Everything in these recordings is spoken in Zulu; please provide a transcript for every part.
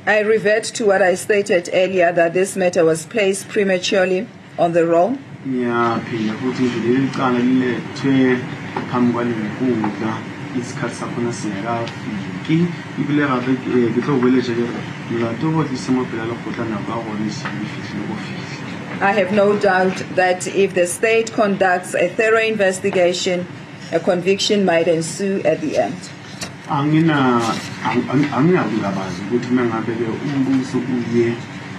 I revert to what I stated earlier, that this matter was placed prematurely on the roll. Yeah, futhi nje liqala lilethwe phambi kwalenkundla isikhathi sakhona singakafiki ibile gape ke tlo boeletša ke molato o tlisa mopela le kgotla nako ya gone se le fihle go fihla. I have no doubt that if the state conducts a thorough investigation, a conviction might ensue at the end. Anginakungabazi ukuthi mengabe ke umbuso uye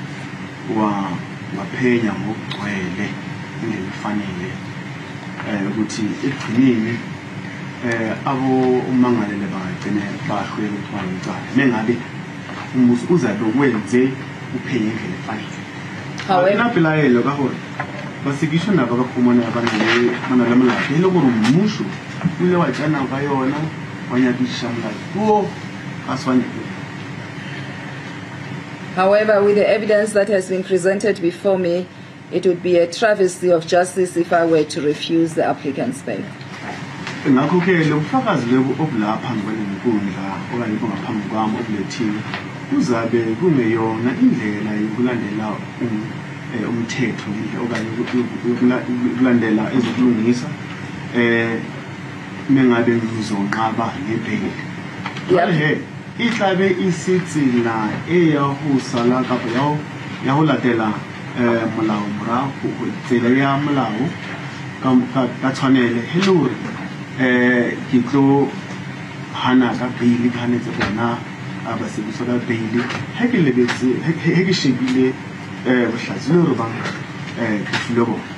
waphenya ngokugcwele indlela efanele ukuthi ekugcineni abo umangalele bangagcine bahlwele ukuba ngicala mengabe umbuso uzabe wenze uphenye indlela efanele. However, ka gore basekisho nabo ka khumana abanale manalamalapha ile gore mmusho ile wa tsana ka yona However, with the evidence that has been presented before me, it would be a travesty of justice if I were to refuse the applicant's bail. mengabe ngizonqaba ngebheli yale itlabe isithi la eyahusala kapa yaho latela molao morago go tsela ya molao ka tshwanele hello ke tlo hana ka bheli khanetse bona abasebiso ka bheli he ke lebetse he ke shebile bohlatsi le re bang ke tlilego